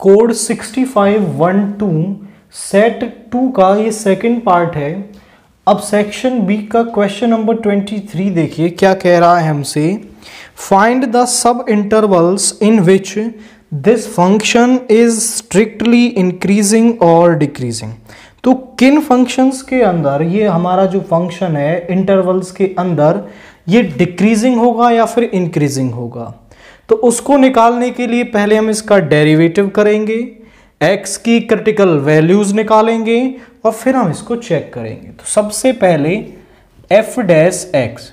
Code 6512 set 2 का ये second part है। अब सेक्शन बी का क्वेश्चन नंबर 23 देखिए क्या कह रहा है हमसे। Find the sub intervals in which this function is strictly increasing और डिक्रीजिंग। तो किन फंक्शंस के अंदर ये हमारा जो फंक्शन है इंटरवल्स के अंदर ये डिक्रीजिंग होगा या फिर इंक्रीजिंग होगा। तो उसको निकालने के लिए पहले हम इसका डेरिवेटिव करेंगे, x की क्रिटिकल वैल्यूज निकालेंगे और फिर हम इसको चेक करेंगे। तो सबसे पहले f डैश x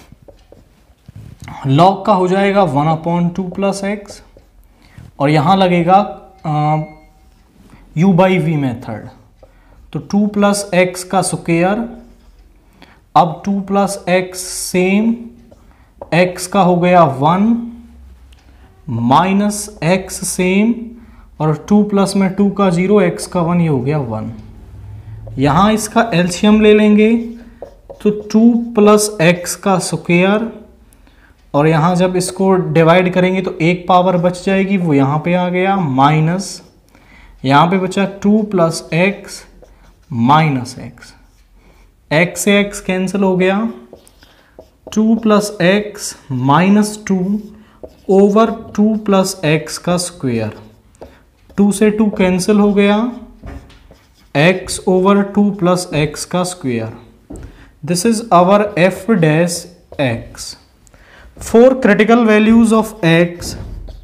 लॉग का हो जाएगा 1/2 प्लस x और यहां लगेगा u बाई वी मेथड। तो 2 प्लस एक्स का स्क्वायर, अब 2 प्लस एक्स सेम, x का हो गया 1 माइनस एक्स सेम और 2 प्लस में 2 का 0 x का 1 ये हो गया 1। यहां इसका एलसीएम ले लेंगे तो 2 प्लस एक्स का स्क्वायर और यहां जब इसको डिवाइड करेंगे तो एक पावर बच जाएगी, वो यहां पे आ गया माइनस, यहां पे बचा 2 plus x minus x, x से एक्स कैंसिल हो गया, 2 plus x minus 2 over 2 plus x का स्क्वायर, 2 से 2 कैंसिल हो गया, x ओवर 2 प्लस एक्स का square. This is our f dash x। For critical values of x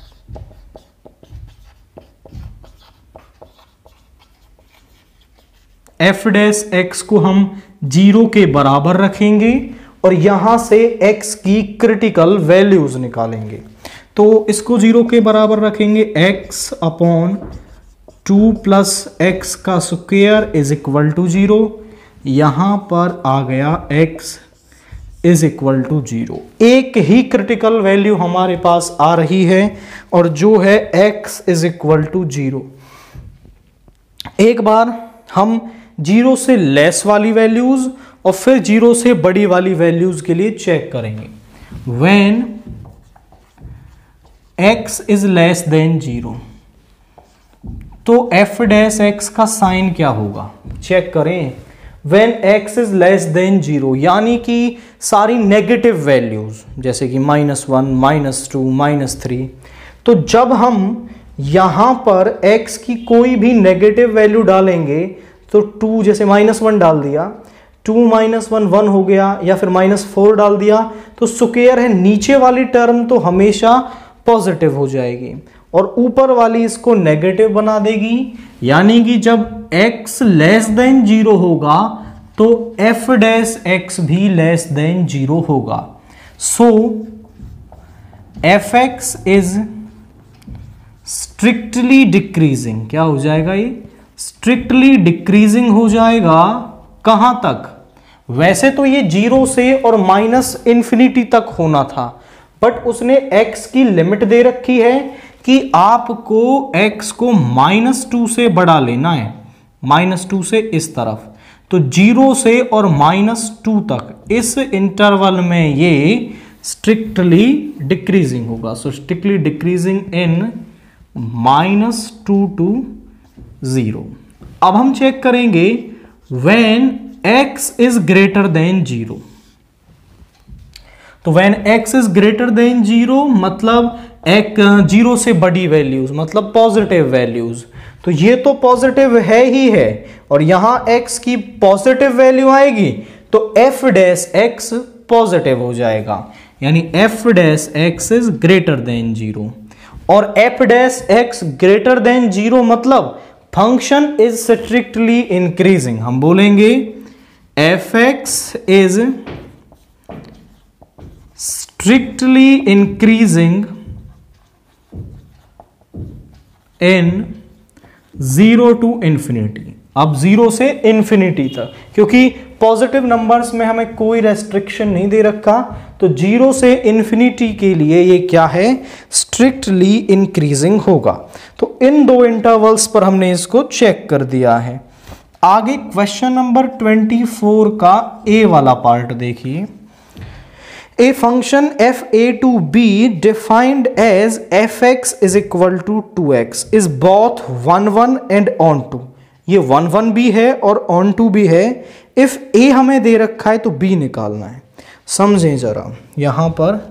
f dash x को हम 0 के बराबर रखेंगे और यहां से x की क्रिटिकल वैल्यूज निकालेंगे। तो इसको 0 के बराबर रखेंगे, x अपॉन 2 प्लस एक्स का स्क्वायर इज इक्वल टू 0। यहां पर आ गया x इज इक्वल टू 0। एक ही क्रिटिकल वैल्यू हमारे पास आ रही है और जो है x इज इक्वल टू 0। एक बार हम 0 से लेस वाली वैल्यूज और फिर 0 से बड़ी वाली वैल्यूज के लिए चेक करेंगे। When x is less than 0 तो f डैश x का साइन क्या होगा चेक करें। When x is less than 0 यानी कि सारी नेगेटिव वैल्यूज जैसे कि -1 -2 -3, तो जब हम यहां पर x की कोई भी नेगेटिव वैल्यू डालेंगे तो 2 जैसे -1 डाल दिया, 2 - 1 1 हो गया, या फिर -4 डाल दिया तो स्क्वायर है, नीचे वाली टर्म तो हमेशा पॉजिटिव हो जाएगी और ऊपर वाली इसको नेगेटिव बना देगी। यानी कि जब x लेस देन 0 होगा तो f डैश x भी लेस देन 0 होगा। So fx is strictly decreasing. क्या हो जाएगा ये? स्ट्रिक्टली डिक्रीजिंग हो जाएगा। कहां तक? वैसे तो ये 0 से और -∞ तक होना था, बट उसने x की लिमिट दे रखी है कि आपको x को -2 से बढ़ा लेना है, -2 से इस तरफ। तो 0 से और -2 तक इस इंटरवल में ये स्ट्रिक्टली डिक्रीजिंग होगा। So strictly decreasing in -2 to 0। अब हम चेक करेंगे when x is greater than 0। तो when x is greater than 0 मतलब 0 से बड़ी वैल्यूज मतलब पॉजिटिव वैल्यूज। तो ये तो पॉजिटिव है ही है और यहां x की पॉजिटिव वैल्यू आएगी तो f डैश x पॉजिटिव हो जाएगा, यानी f dash x is greater than 0। और f dash x greater than 0 मतलब फंक्शन इज स्ट्रिक्टली इंक्रीजिंग। हम बोलेंगे fx is strictly increasing in 0 to infinity। अब 0 से इंफिनिटी तक, क्योंकि पॉजिटिव नंबर्स में हमें कोई रेस्ट्रिक्शन नहीं दे रखा, तो 0 से इंफिनिटी के लिए ये क्या है? स्ट्रिक्टली इंक्रीजिंग होगा। तो इन दो इंटरवल्स पर हमने इसको चेक कर दिया है। आगे क्वेश्चन नंबर 24 का ए वाला पार्ट देखिए। A function f(a) to(b) defined as fx is equal to 2x is both 1 and onto. ये 1 भी है और onto भी है. If a हमें दे रखा है तो b निकालना है. समझें जरा, यहां पर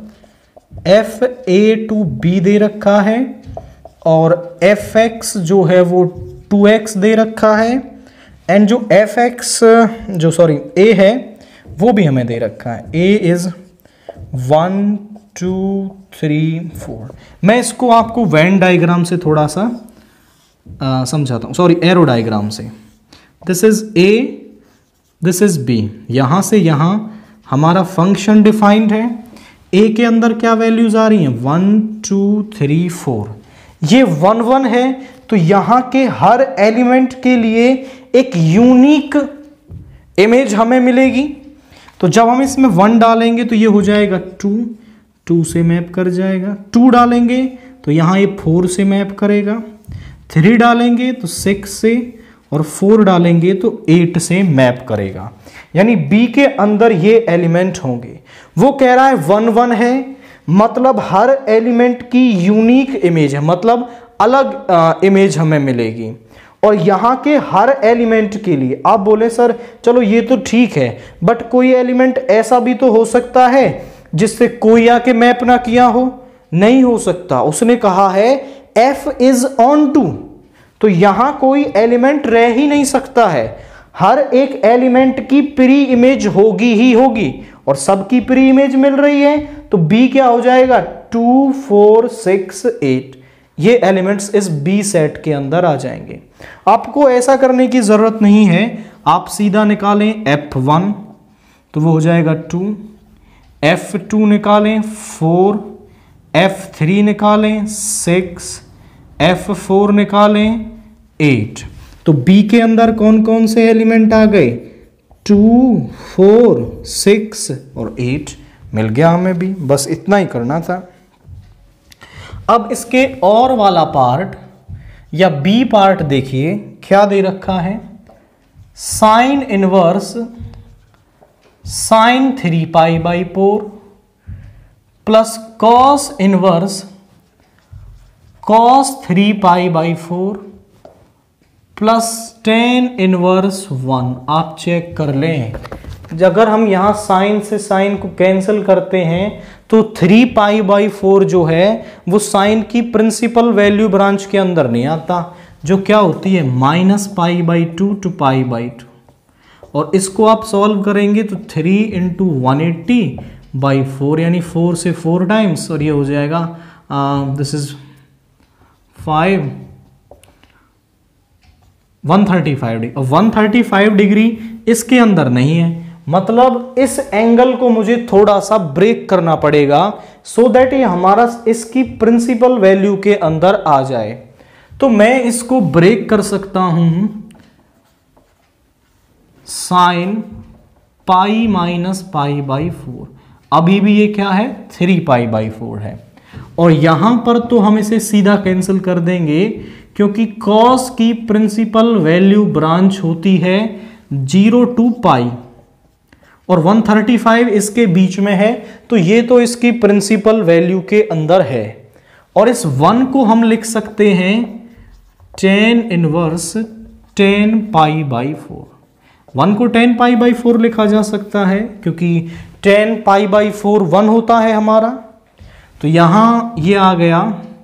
f(a)to(b) दे रखा है और fx जो है वो 2x दे रखा है, एंड जो fx जो a है वो भी हमें दे रखा है. a is 1 2 3 4. मैं इसको आपको वेन डायग्राम से थोड़ा सा समझाता हूँ, एरो डायग्राम से. This is a, this is b. यहां से यहां हमारा फंक्शन डिफाइंड है. a के अंदर क्या वैल्यूज आ रही हैं? 1 2 3 4. ये 1 1 है तो यहां के हर एलिमेंट के लिए एक यूनिक इमेज हमें मिलेगी. तो जब हम इसमें 1 डालेंगे तो ये हो जाएगा 2, 2 से मैप कर जाएगा. 2 डालेंगे तो यहाँ ये 4 से मैप करेगा. 3 डालेंगे तो 6 से, और 4 डालेंगे तो 8 से मैप करेगा. यानी B के अंदर ये एलिमेंट होंगे. वो कह रहा है 1 1 है, मतलब हर एलिमेंट की यूनिक इमेज है, मतलब अलग इमेज हमें मिलेगी. और यहाँ के हर एलिमेंट के लिए आप बोले सर चलो ये तो ठीक है, बट कोई एलिमेंट ऐसा भी तो हो सकता है जिससे कोई आके मैप ना किया हो. नहीं हो सकता. उसने कहा है f इज ऑन टू, तो यहां कोई एलिमेंट रह ही नहीं सकता है. हर एक एलिमेंट की प्री इमेज होगी ही होगी, और सबकी प्री इमेज मिल रही है तो b क्या हो जाएगा? 2 4 6 8. ये एलिमेंट्स इस B सेट के अंदर आ जाएंगे. आपको ऐसा करने की जरूरत नहीं है, आप सीधा निकालें f1 तो वो हो जाएगा 2, f2 निकालें 4, f3 निकालें 6, f4 निकालें 8. तो B के अंदर कौन कौन से एलिमेंट आ गए? 2 4 6 और 8 मिल गया हमें भी. बस इतना ही करना था. अब इसके और वाला पार्ट या B पार्ट देखिए क्या दे रखा है. Sine inverse sine 3π/4 plus cos inverse cos 3π/4 plus tan inverse 1. आप चेक कर लें, अगर हम यहां साइन से साइन को कैंसिल करते हैं तो 3π/4 जो है वो साइन की प्रिंसिपल वैल्यू ब्रांच के अंदर नहीं आता, जो क्या होती है -π/2 to π/2. और इसको आप सॉल्व करेंगे तो 3 × 180/4 यानी 4 से 4 टाइम्स, और ये हो जाएगा दिस इज 5 135 डिग्री. और 135 डिग्री इसके अंदर नहीं है, मतलब इस एंगल को मुझे थोड़ा सा ब्रेक करना पड़ेगा सो दैट ये हमारा इसकी प्रिंसिपल वैल्यू के अंदर आ जाए. तो मैं इसको ब्रेक कर सकता हूं साइन π-π/4. अभी भी ये क्या है? 3π/4 है. और यहां पर तो हम इसे सीधा कैंसिल कर देंगे क्योंकि कॉस की प्रिंसिपल वैल्यू ब्रांच होती है 0 to π, और 135 इसके बीच में है, तो ये तो इसकी प्रिंसिपल वैल्यू के अंदर है. और इस 1 को हम लिख सकते हैं tan इनवर्स 10π/4. 1 को 10π/4 लिखा जा सकता है क्योंकि 10π/4 1 होता है हमारा. तो यहां ये आ गया,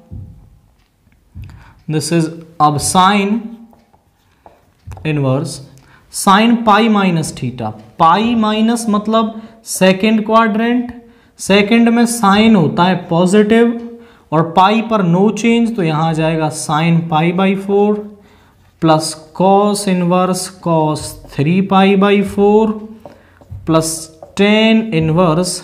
दिस इज अब sine inverse sine π-θ. Pi minus मतलब सेकेंड क्वाड्रेंट, सेकेंड में साइन होता है पॉजिटिव और पाई पर नो चेंज, तो यहां आ जाएगा sine π/4 plus cos inverse cos 3π/4 plus tan inverse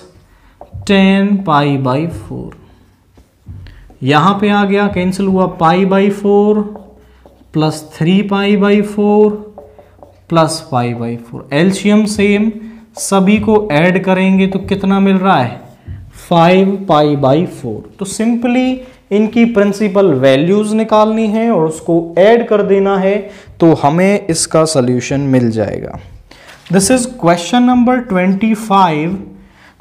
10π/4. यहां पे आ गया, कैंसिल हुआ π/4 प्लस 3π/4 प्लस π/4. एलसीएम सेम, सभी को ऐड करेंगे तो कितना मिल रहा है? 5π/4. तो सिंपली इनकी प्रिंसिपल वैल्यूज निकालनी है और उसको ऐड कर देना है तो हमें इसका सॉल्यूशन मिल जाएगा. This is question number 25.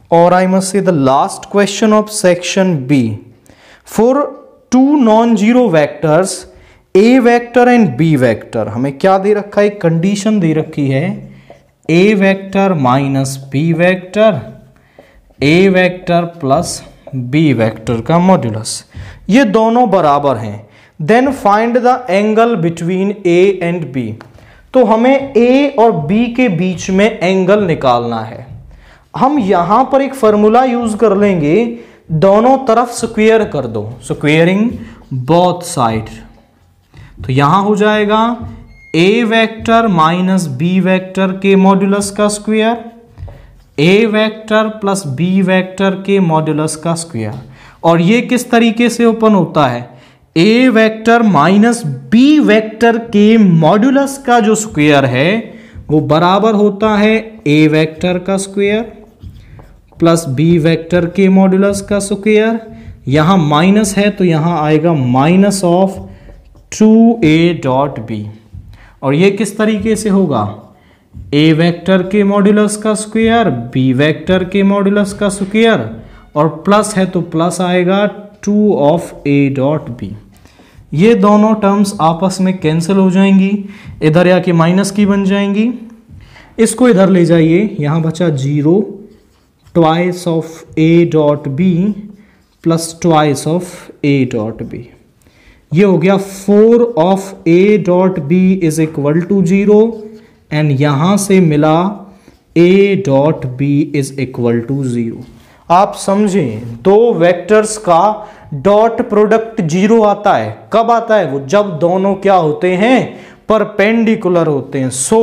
or I must say the last question of section B. For two non-zero vectors A vector and B vector, हमें क्या दे रखा है, कंडीशन दे रखी है A vector minus B vector, A vector plus B vector का modulus, ये दोनों बराबर हैं। Then find the angle between A and B। तो हमें A और B के बीच में एंगल निकालना है। हम यहां पर एक फॉर्मूला यूज कर लेंगे, दोनों तरफ स्क्वायर कर दो, स्क्वायरिंग बोथ साइड। तो यहां हो जाएगा A vector minus B vector के मॉड्यूलस का square, A vector plus B vector के मॉड्यूलस का स्क्वायर। और ये किस तरीके से ओपन होता है, A vector minus B vector के मॉड्यूलस का जो स्क्वायर है वो बराबर होता है A वेक्टर का स्क्वायर प्लस B वेक्टर के मॉड्यूलस का स्क्वायर। यहां माइनस है तो यहां आएगा minus of 2A dot B। और ये किस तरीके से होगा, A वेक्टर के मॉड्यूलस का स्क्वायर, B वेक्टर के मॉड्यूलस का स्क्वायर, और प्लस है तो प्लस आएगा 2 ऑफ A डॉट B। ये दोनों टर्म्स आपस में कैंसिल हो जाएंगी, इधर आके माइनस की बन जाएंगी। इसको इधर ले जाइए, यहां बचा 0 twice of A dot B plus twice of A dot B। ये हो गया 4 of A dot B is equal to 0 and यहां से मिला A dot B is equal to 0। आप समझें, दो वेक्टर्स का डॉट प्रोडक्ट 0 आता है। कब आता है वो, जब दोनों क्या होते हैं, परपेंडिकुलर होते हैं। So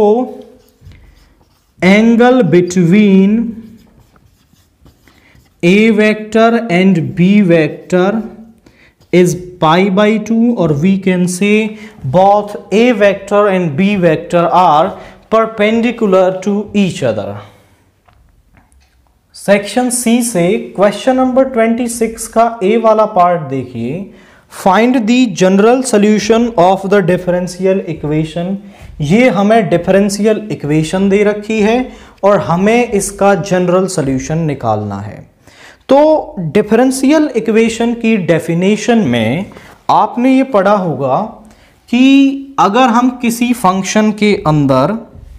angle between A vector and B vector is pi by 2, or we can say both A vector and B vector are perpendicular to each other. Section C से क्वेश्चन नंबर 26 का A वाला part देखिए। Find the general solution of the differential equation. ये हमें differential equation दे रखी है और हमें इसका जनरल सॉल्यूशन निकालना है। तो डिफरेंशियल इक्वेशन की डेफिनेशन में आपने ये पढ़ा होगा कि अगर हम किसी फंक्शन के अंदर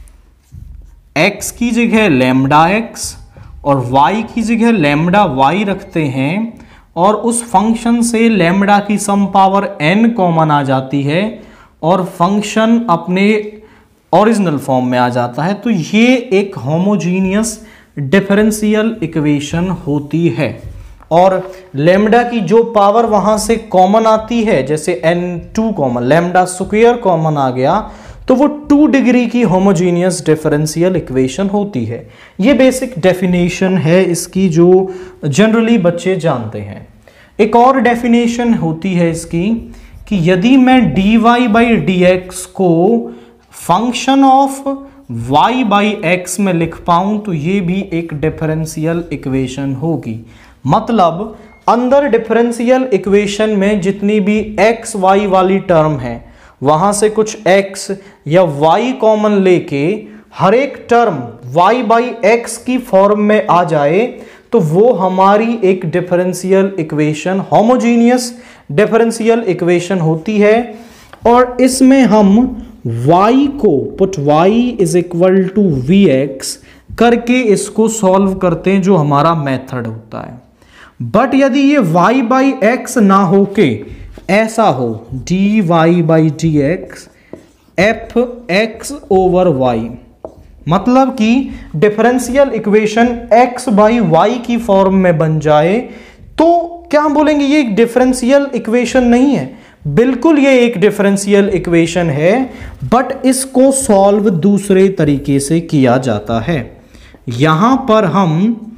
x की जगह लैम्डा x और y की जगह लैम्डा y रखते हैं और उस फंक्शन से लैम्डा की सम पावर n कॉमन आ जाती है और फंक्शन अपने ओरिजिनल फॉर्म में आ जाता है, तो ये एक होमोजीनियस डिफरेंशियल इक्वेशन होती है। और लैम्डा की जो पावर वहां से कॉमन आती है, जैसे n2 common, lambda square common आ गया, तो वो 2 डिग्री की होमोजीनियस डिफरेंशियल इक्वेशन होती है। ये बेसिक डेफिनेशन है इसकी, जो जनरली बच्चे जानते हैं। एक और डेफिनेशन होती है इसकी कि यदि मैं dy बाई dx को function of y by x में लिख पाऊं तो ये भी एक डिफरेंशियल इक्वेशन होगी। मतलब अंदर डिफरेंशियल इक्वेशन में जितनी भी x y वाली टर्म है वहां से कुछ x या y कॉमन लेके हर एक टर्म y बाई एक्स की फॉर्म में आ जाए तो वो हमारी एक differential equation, homogeneous differential equation होती है। और इसमें हम y को put y is equal to vx करके इसको सॉल्व करते हैं, जो हमारा मेथड होता है। बट यदि ये y बाई एक्स ना हो के ऐसा हो dy by dx f x over y, मतलब कि differential equation x by y की फॉर्म में बन जाए, तो क्या हम बोलेंगे ये एक डिफरेंशियल इक्वेशन नहीं है। बिल्कुल ये एक डिफरेंशियल इक्वेशन है, बट इसको सॉल्व दूसरे तरीके से किया जाता है। यहां पर हम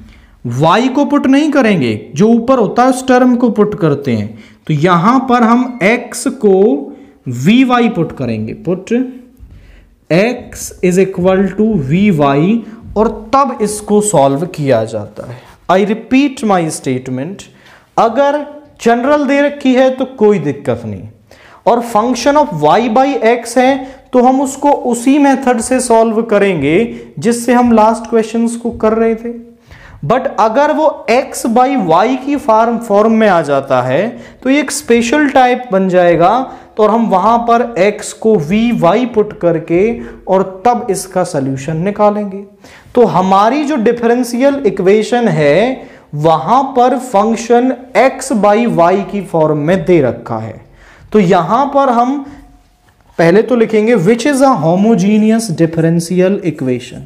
y को पुट नहीं करेंगे, जो ऊपर होता है उस टर्म को पुट करते हैं। तो यहां पर हम x को vy पुट करेंगे, put x is equal to vy, और तब इसको सॉल्व किया जाता है। आई रिपीट माई स्टेटमेंट, अगर जनरल दे रखी है तो कोई दिक्कत नहीं, और function of y by x है तो हम उसको उसी मेथड से सॉल्व करेंगे जिससे हम लास्ट क्वेश्चंस को कर रहे थे। बट अगर वो x बाई वाई की फॉर्म में आ जाता है तो ये एक स्पेशल टाइप बन जाएगा, तो हम वहां पर x को वी वाई पुट करके और तब इसका सॉल्यूशन निकालेंगे। तो हमारी जो डिफरेंशियल इक्वेशन है वहां पर फंक्शन x बाई वाई की फॉर्म में दे रखा है। तो यहां पर हम पहले तो लिखेंगे which is a homogeneous differential equation.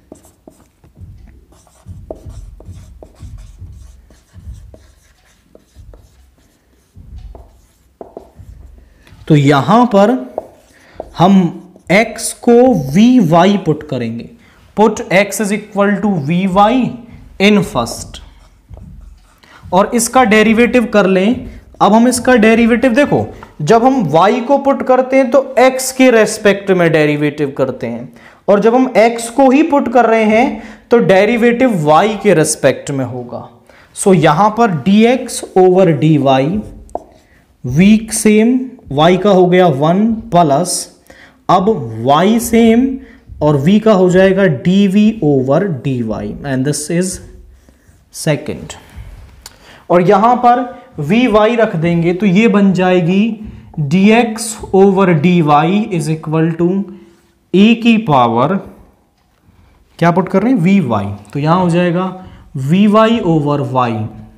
तो यहां पर हम x को वी वाई पुट करेंगे। Put x is equal to v y in first, और इसका डेरिवेटिव कर लें। अब हम इसका डेरिवेटिव देखो, जब हम y को पुट करते हैं तो x के रेस्पेक्ट में डेरिवेटिव करते हैं, और जब हम x को ही पुट कर रहे हैं तो डेरिवेटिव y के रेस्पेक्ट में होगा। सो यहां पर dx over dy v same y का हो गया 1 प्लस, अब y सेम और v का हो जाएगा dv over dy, and this is second. और यहां पर vy रख देंगे तो ये बन जाएगी dx over dy is equal to e की पावर, क्या पुट कर रहे हैं, vy, तो यहां हो जाएगा vy over y,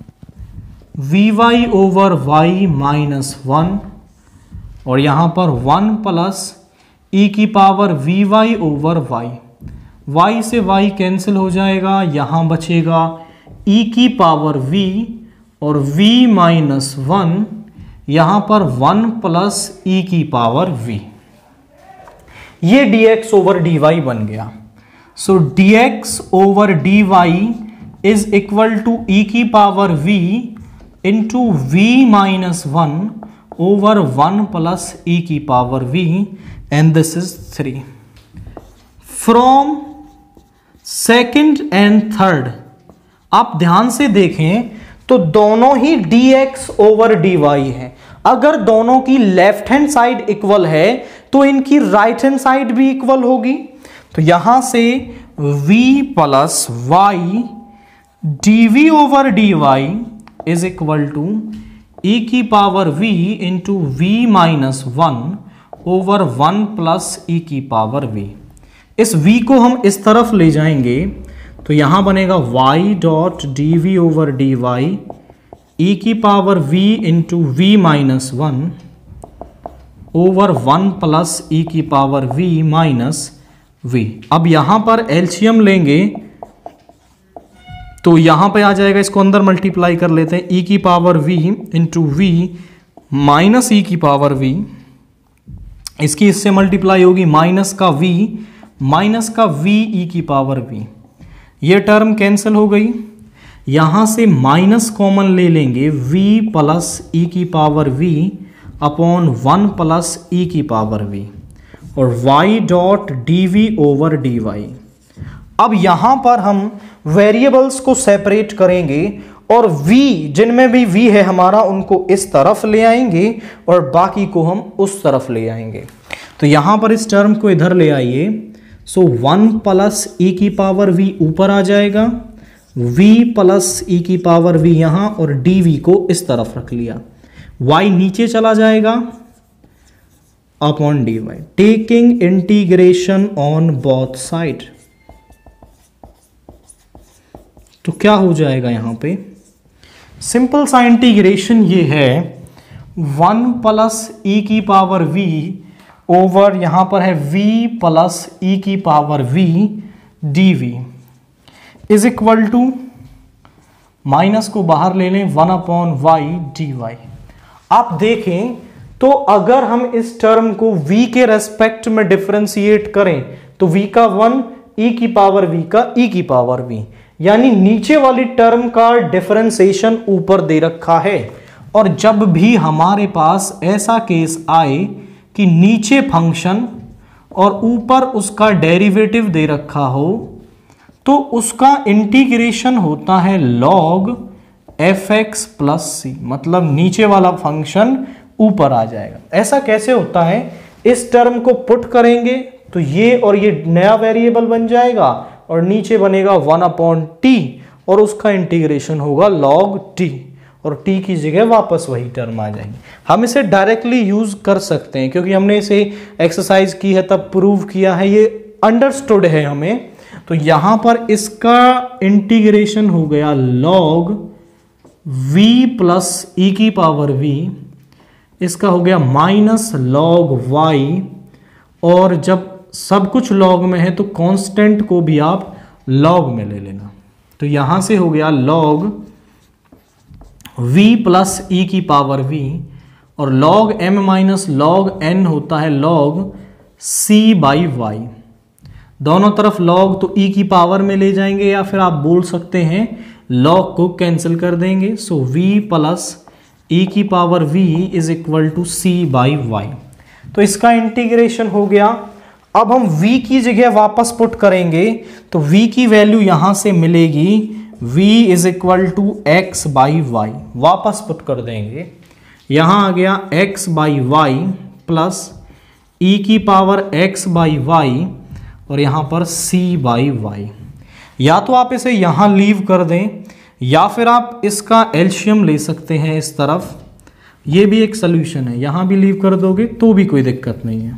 vy over y minus 1, और यहां पर 1 प्लस e की पावर vy ओवर y से y कैंसिल हो जाएगा, यहां बचेगा e की पावर v और v माइनस 1, यहां पर 1 प्लस e की पावर v। ये dx ओवर dy बन गया। सो dx over dy is equal to e की power v into v minus 1 over 1 plus e की power v, and this is 3। From second and third आप ध्यान से देखें तो दोनों ही dx ओवर dy है। अगर दोनों की लेफ्ट हैंड साइड इक्वल है तो इनकी राइट हैंड साइड भी इक्वल होगी। तो यहां से v plus y dv over dy is equal to e की power v into v minus 1 over 1 plus e की पावर v। इस v को हम इस तरफ ले जाएंगे तो यहां बनेगा y dot d v over d y e की power v into v minus 1 over 1 plus e की पावर v माइनस v। अब यहां पर एलसीएम लेंगे तो यहां पे आ जाएगा, इसको अंदर मल्टीप्लाई कर लेते हैं, e की power v into v minus e की पावर v, इसकी इससे मल्टीप्लाई होगी माइनस का v ई की पावर v। ये टर्म कैंसिल हो गई, यहां से माइनस कॉमन ले लेंगे, v प्लस ई की power v upon 1 plus e की पावर v और y dot d v over d y. अब यहां पर हम वेरिएबल्स को सेपरेट करेंगे और v जिनमें भी v है हमारा उनको इस तरफ ले आएंगे और बाकी को हम उस तरफ ले आएंगे। तो यहां पर इस टर्म को इधर ले आइए। सो 1 प्लस ई की पावर v ऊपर आ जाएगा, v प्लस ई की पावर v यहां और dv को इस तरफ रख लिया, y नीचे चला जाएगा upon dy, taking integration on both side. तो क्या हो जाएगा यहां पे, सिंपल सा इंटीग्रेशन ये है 1 प्लस ई की पावर v ओवर यहां पर है v प्लस ई की power v dv is equal to, minus को बाहर ले लें, 1 अपॉन y dy। आप देखें तो अगर हम इस टर्म को v के रेस्पेक्ट में डिफरेंशिएट करें तो v का 1, e की पावर v का e की पावर v, यानी नीचे वाली टर्म का डिफरेंशिएशन ऊपर दे रखा है। और जब भी हमारे पास ऐसा केस आए कि नीचे फंक्शन और ऊपर उसका डेरिवेटिव दे रखा हो तो उसका इंटीग्रेशन होता है log fx प्लस सी, मतलब नीचे वाला फंक्शन ऊपर आ जाएगा। ऐसा कैसे होता है, इस टर्म को पुट करेंगे तो ये और ये नया वेरिएबल बन जाएगा और नीचे बनेगा 1 अपॉन टी और उसका इंटीग्रेशन होगा log t, और t की जगह वापस वही टर्म आ जाएगी। हम इसे डायरेक्टली यूज कर सकते हैं क्योंकि हमने इसे एक्सरसाइज की है तब प्रूव किया है, ये अंडरस्टूड है हमें। तो यहां पर इसका इंटीग्रेशन हो गया log v प्लस e की पावर v, इसका हो गया माइनस log y, और जब सब कुछ log में है तो कांस्टेंट को भी आप log में ले लेना। तो यहां से हो गया log v प्लस e की पावर v, और log m minus log n होता है log c बाई y। दोनों तरफ log तो e की पावर में ले जाएंगे, या फिर आप बोल सकते हैं log को कैंसिल कर देंगे। सो v प्लस e की power v is equal to c by y। तो इसका इंटीग्रेशन हो गया। अब हम v की जगह वापस पुट करेंगे तो v की वैल्यू यहां से मिलेगी v is equal to x by y, वापस पुट कर देंगे। यहां आ गया x by y plus e की पावर x बाई वाई, और यहां पर c बाई वाई। या तो आप इसे यहां लीव कर दें, या फिर आप इसका एलसीएम ले सकते हैं इस तरफ, ये भी एक सोल्यूशन है। यहां भी लीव कर दोगे तो भी कोई दिक्कत नहीं है।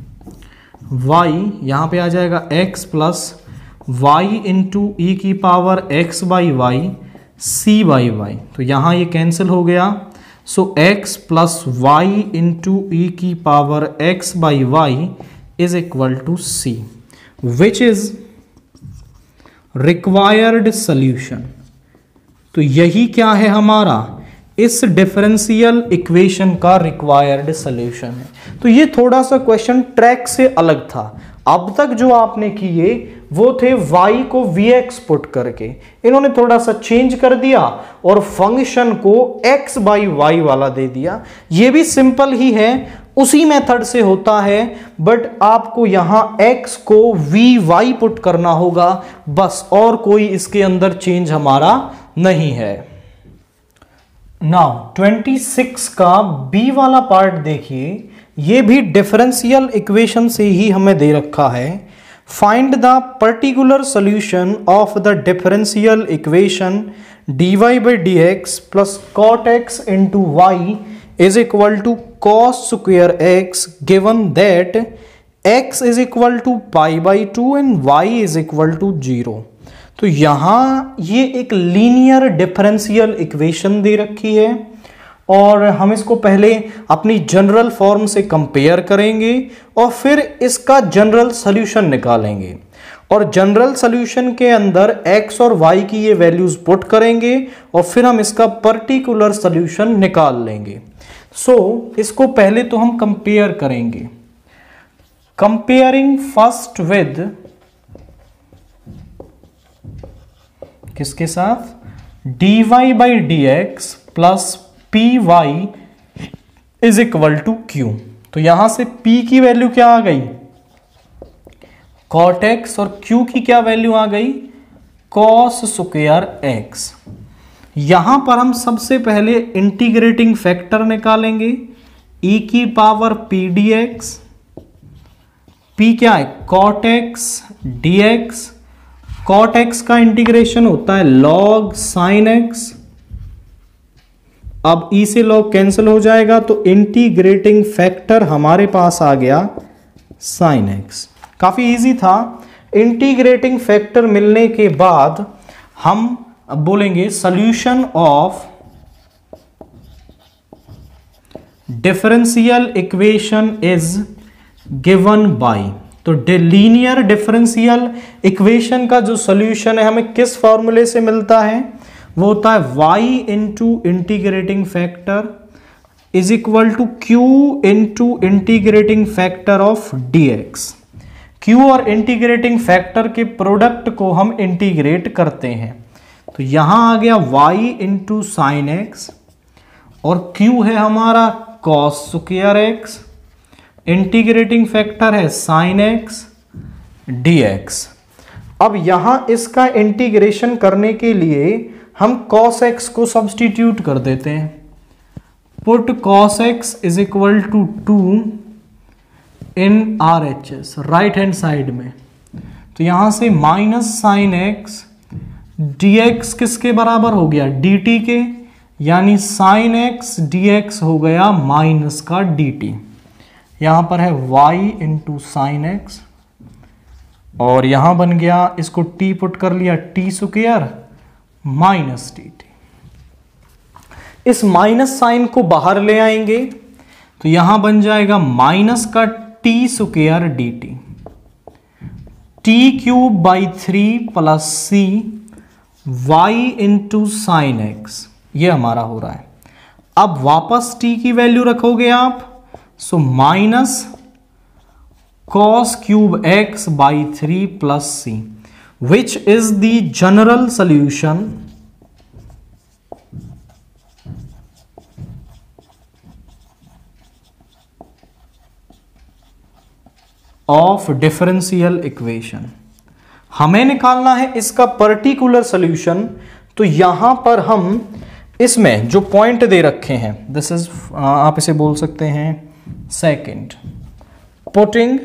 y यहां पे आ जाएगा x plus y into e की power x by y c by y, तो यहां ये कैंसिल हो गया। So x plus y into e की power x by y is equal to c, which is required solution. तो यही क्या है हमारा, इस डिफरेंशियल इक्वेशन का रिक्वायर्ड सोल्यूशन है। तो ये थोड़ा सा क्वेश्चन ट्रैक से अलग था। अब तक जो आपने किए वो थे y को vx पुट करके, इन्होंने थोड़ा सा चेंज कर दिया और फंक्शन को x बाई वाई वाला दे दिया। ये भी सिंपल ही है, उसी मेथड से होता है, बट आपको यहां x को vy पुट करना होगा बस, और कोई इसके अंदर चेंज हमारा नहीं है। नाउ 26 का बी वाला पार्ट देखिए, ये भी डिफरेंशियल इक्वेशन से ही हमें दे रखा है। Find the particular solution of the differential equation dy by d x plus cot x into y is equal to cos square x given that x is equal to pi by 2 and y is equal to 0। तो यहां ये एक linear differential equation दे रखी है, और हम इसको पहले अपनी जनरल फॉर्म से कंपेयर करेंगे और फिर इसका जनरल सॉल्यूशन निकालेंगे, और जनरल सॉल्यूशन के अंदर x और y की ये वैल्यूज पुट करेंगे और फिर हम इसका पर्टिकुलर सॉल्यूशन निकाल लेंगे। सो इसको पहले तो हम कंपेयर करेंगे, कंपेयरिंग फर्स्ट विद किसके साथ, dy by d x plus p y is equal to q. तो यहां से p की वैल्यू क्या आ गई, कॉट एक्स, और q की क्या वैल्यू आ गई, कॉस स्क्वायर एक्स। यहां पर हम सबसे पहले इंटीग्रेटिंग फैक्टर निकालेंगे, e की power p d x, p क्या है cot x d x, cot x का इंटीग्रेशन होता है लॉग साइन एक्स। अब e से log कैंसिल हो जाएगा तो इंटीग्रेटिंग फैक्टर हमारे पास आ गया sin x। काफी इजी था। इंटीग्रेटिंग फैक्टर मिलने के बाद हम अब बोलेंगे solution of differential equation is given by. तो लीनियर डिफरेंशियल इक्वेशन का जो सॉल्यूशन है हमें किस फॉर्मूले से मिलता है, वो होता है y into integrating factor is equal to q into integrating factor of dx। q और इंटीग्रेटिंग फैक्टर के प्रोडक्ट को हम इंटीग्रेट करते हैं, तो यहां आ गया y इंटू साइन एक्स, और q है हमारा cos square x, integrating factor है साइन एक्स dx। अब यहां इसका इंटीग्रेशन करने के लिए हम cos x को सब्सटीट्यूट कर देते हैं। Put cos x is equal to 2 in RHS right hand side में, तो यहां से माइनस साइन एक्स dx किसके बराबर हो गया, dt के, यानी sin x dx हो गया माइनस का dt। यहां पर है y इंटू साइन एक्स, और यहां बन गया, इसको t पुट कर लिया, t स्क्वायर माइनस dt। इस माइनस साइन को बाहर ले आएंगे तो यहां बन जाएगा माइनस का t square dt, t cube by 3 plus c y into sine x, ये हमारा हो रहा है। अब वापस t की वैल्यू रखोगे आप, so minus cos cube x by 3 plus c, which is the general solution of differential equation. हमें निकालना है इसका पर्टिकुलर सॉल्यूशन। तो यहां पर हम इसमें जो पॉइंट दे रखे हैं, दिस इज, आप इसे बोल सकते हैं second, putting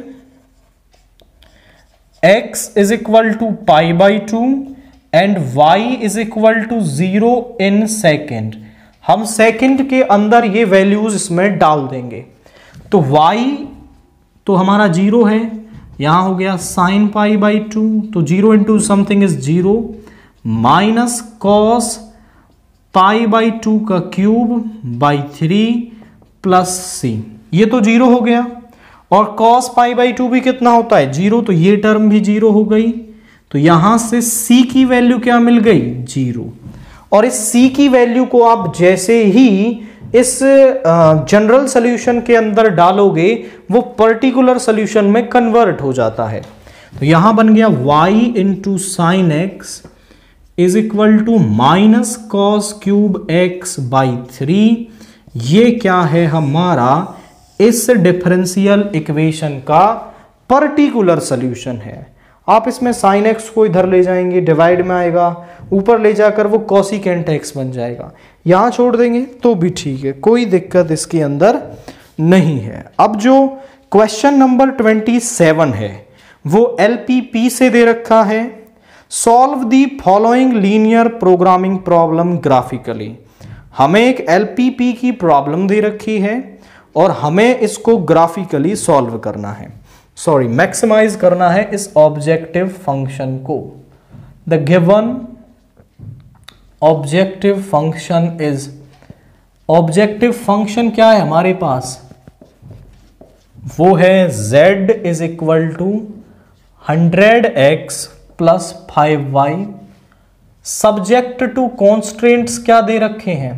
x is equal to pi by 2 and y is equal to 0 in second. हम सेकेंड के अंदर ये वैल्यूज इसमें डाल देंगे। तो y तो हमारा 0 है, यहां हो गया साइन पाई बाई 2, तो 0 into something is 0, minus cos pi by 2 का क्यूब बाई 3 प्लस सी, ये तो 0 हो गया। और कॉस पाई बाई 2 भी कितना होता है, 0, तो ये टर्म भी 0 हो गई। तो यहां से c की वैल्यू क्या मिल गई, 0। और इस c की वैल्यू को आप जैसे ही इस जनरल सॉल्यूशन के अंदर डालोगे, वो पर्टिकुलर सॉल्यूशन में कन्वर्ट हो जाता है। तो यहां बन गया y into sine x is equal to minus cos cube x by 3। ये क्या है, हमारा इस डिफरेंशियल इक्वेशन का पर्टिकुलर सॉल्यूशन है। आप इसमें साइन एक्स को इधर ले जाएंगे, डिवाइड में आएगा, ऊपर ले जाकर वो कॉसिकेंट एक्स बन जाएगा। यहां छोड़ देंगे तो भी ठीक है, कोई दिक्कत इसके अंदर नहीं है। अब जो क्वेश्चन नंबर 27 है वो LPP से दे रखा है, solve the following linear programming problem graphically. हमें एक LPP की प्रॉब्लम दे रखी है और हमें इसको ग्राफिकली सॉल्व करना है, मैक्सिमाइज करना है इस ऑब्जेक्टिव फंक्शन को। The given objective function is, objective function क्या है हमारे पास, वो है z is equal to 100x plus 5y। Subject to constraints क्या दे रखे हैं,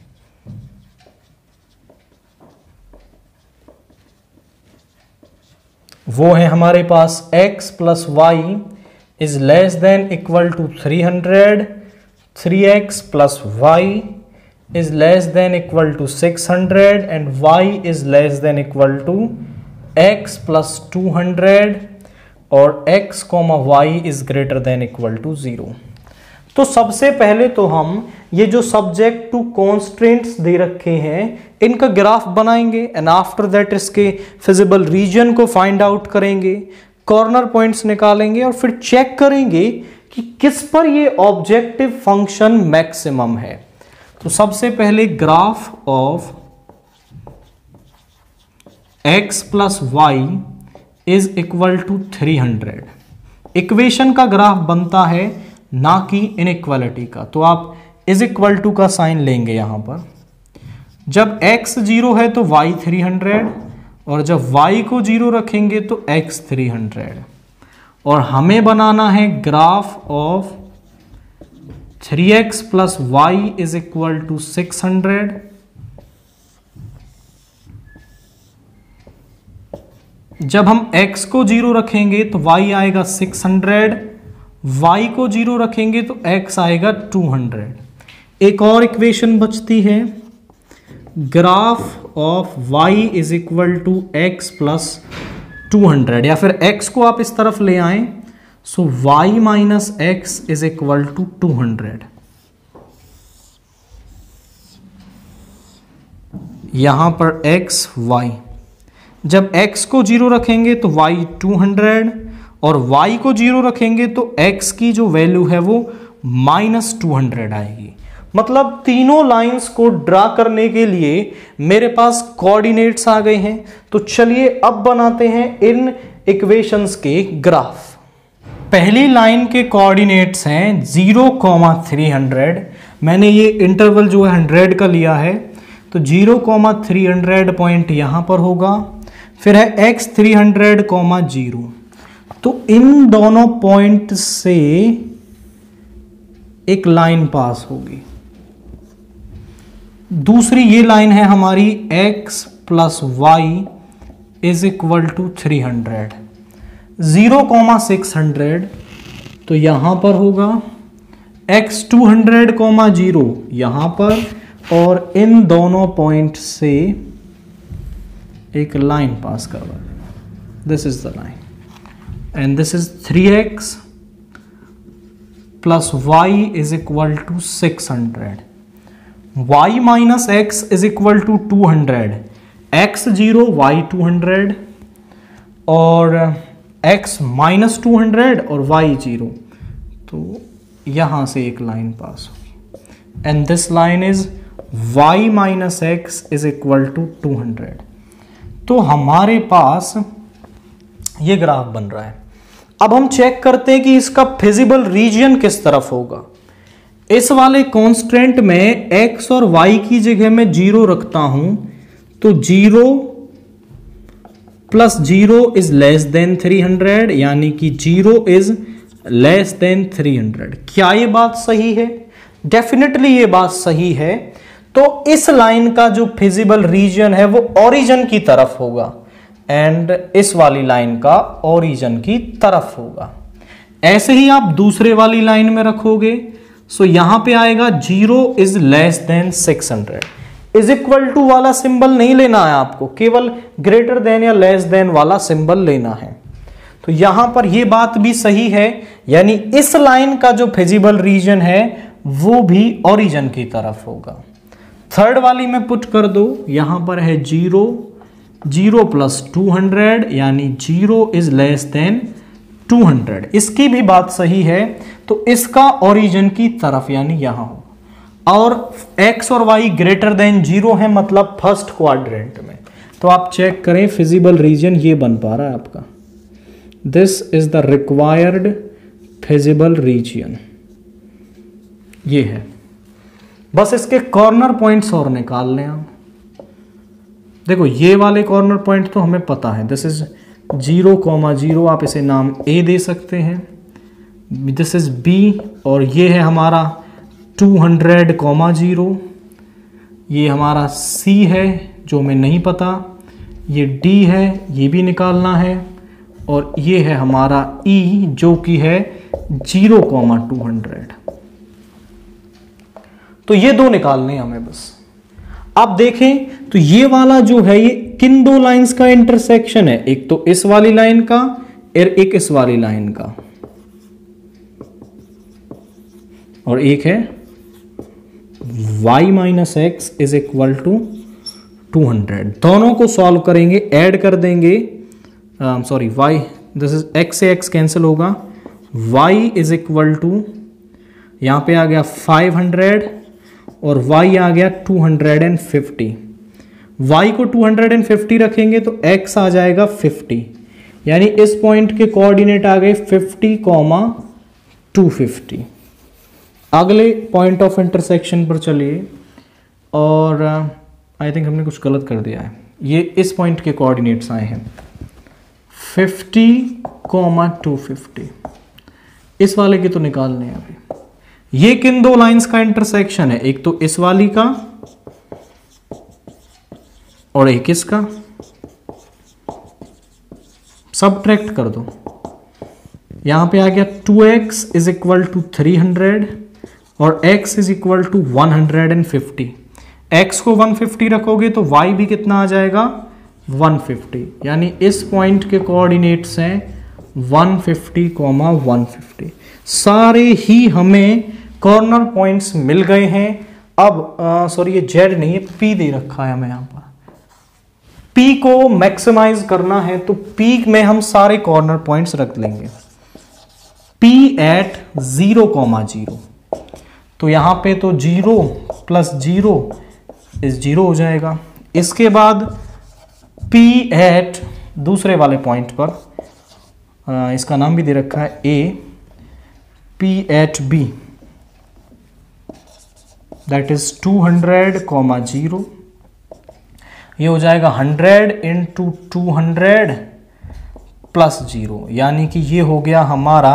वो है हमारे पास x plus y is less than equal to 300, 3x plus y is less than equal to 600 and y is less than equal to x plus 200 और x comma Y is greater than equal to 0। तो सबसे पहले तो हम ये जो subject to constraints दे रखे हैं इनका ग्राफ बनाएंगे एंड आफ्टर दैट इसके फिजिबल रीजन को फाइंड आउट करेंगे, कॉर्नर पॉइंट्स निकालेंगे और फिर चेक करेंगे कि किस पर ये ऑब्जेक्टिव फंक्शन मैक्सिमम है। तो सबसे पहले graph of x plus y is equal to 300। Equation का ग्राफ बनता है ना कि इनइक्वालिटी का, तो आप इज इक्वल टू का साइन लेंगे यहां पर। जब x 0 है तो y 300 और जब y को 0 रखेंगे तो x 300। और हमें बनाना है graph of 3x plus y is equal to 600। जब हम x को 0 रखेंगे तो y आएगा 600, y को 0 रखेंगे तो x आएगा 200। एक और इक्वेशन बचती है, graph of y is equal to x plus 200, या फिर x को आप इस तरफ ले आए, so y minus x is equal to 200। यहां पर x y, जब x को 0 रखेंगे तो y 200 और y को 0 रखेंगे तो x की जो वैल्यू है वो -200 आएगी। मतलब तीनों लाइंस को ड्रा करने के लिए मेरे पास कोऑर्डिनेट्स आ गए हैं। तो चलिए अब बनाते हैं इन इक्वेशंस के ग्राफ। पहली लाइन के कोऑर्डिनेट्स हैं 0,300। मैंने ये इंटरवल जो है 100 का लिया है, तो 0,300 पॉइंट यहां पर होगा। फिर है x 300,0। तो इन दोनों पॉइंट से एक लाइन पास होगी। दूसरी ये लाइन है हमारी x + y = 300। 0,600 तो यहां पर होगा, x 200,0 यहां पर, और इन दोनों पॉइंट से एक लाइन पास करवा दें। This is the line and this is 3x + y = 600। y - x = 200। x 0 y 200 और x - 200 और y 0। तो यहां से एक लाइन पास होगी and this line is y - x = 200। तो हमारे पास ये ग्राफ बन रहा है। अब हम चेक करते हैं कि इसका फिजिबल रीजन किस तरफ होगा। इस वाले कांस्टेंट में x और y की जगह में 0 रखता हूं, तो 0 + 0 > 300, यानी कि 0 < 300। क्या ये बात सही है? डेफिनेटली ये बात सही है। तो इस लाइन का जो फिजिबल रीजन है वो ओरिजिन की तरफ होगा एंड इस वाली लाइन का ओरिजिन की तरफ होगा। ऐसे ही आप दूसरे वाली लाइन में रखोगे, सो यहां पे आएगा 0 < 600। = वाला सिंबल नहीं लेना है आपको, केवल ग्रेटर या लेस देन वाला सिंबल लेना है। तो यहां पर यह बात भी सही है, यानी इस लाइन का जो फिजिबल रीजन है वो भी ओरिजिन की तरफ होगा। थर्ड वाली में पुट कर दो, यहां पर है 0 + 200, यानी 0 < 200। इसकी भी बात सही है, तो इसका ओरिजिन की तरफ यानी यहां हो। और x और y > 0 है, मतलब फर्स्ट क्वाड्रेंट में। तो आप चेक करें फिजिबल रीजन ये बन पा रहा है आपका। This is the required feasible region, ये है। बस इसके कॉर्नर पॉइंट्स और निकाल लें आप। देखो ये वाले कॉर्नर पॉइंट तो हमें पता है, दिस इज 0,0, आप इसे नाम a दे सकते हैं। दिस इज b और ये है हमारा 200,0। ये हमारा c है जो हमें नहीं पता, ये d है, ये भी निकालना है, और ये है हमारा e जो कि है 0,200। तो ये दो निकालने हैं हमें बस। आप देखें तो ये वाला जो है ये किन दो लाइंस का इंटरसेक्शन है, एक तो इस वाली लाइन का और एक इस वाली लाइन का, और एक है y - x = 200। दोनों को सॉल्व करेंगे, ऐड कर देंगे, sorry y, this is x से x कैंसिल होगा, y = यहां पे आ गया 500 और y आ गया 250। y को 250 रखेंगे तो x आ जाएगा 50, यानी इस पॉइंट के कोऑर्डिनेट आ गए 50, 250। अगले पॉइंट ऑफ इंटरसेक्शन पर चलिए, और आई थिंक हमने कुछ गलत कर दिया है। ये इस पॉइंट के कोऑर्डिनेट्स आए हैं 50, 250। इस वाले के तो निकालने हैं अभी। ये किन दो लाइंस का इंटरसेक्शन है, एक तो इस वाली का और एक इसका। सबट्रैक्ट कर दो, यहां पे आ गया 2x = 300 और x = 150। x को 150 रखोगे तो y भी कितना आ जाएगा 150, यानी इस पॉइंट के कोऑर्डिनेट्स हैं 150, 150। सारे ही हमें कॉर्नर पॉइंट्स मिल गए हैं। अब सॉरी ये z नहीं है, p दे रखा है हमें यहां पर। p को मैक्सिमाइज करना है तो p में हम सारे कॉर्नर पॉइंट्स रख लेंगे। p at 0,0, तो यहाँ पे तो 0 प्लस 0 इज 0 हो जाएगा। इसके बाद P एट दूसरे वाले पॉइंट पर, इसका नाम भी दे रखा है A, P at B that is 200, 0, ये हो जाएगा 100 इंटू 200 प्लस 0, यानी कि ये हो गया हमारा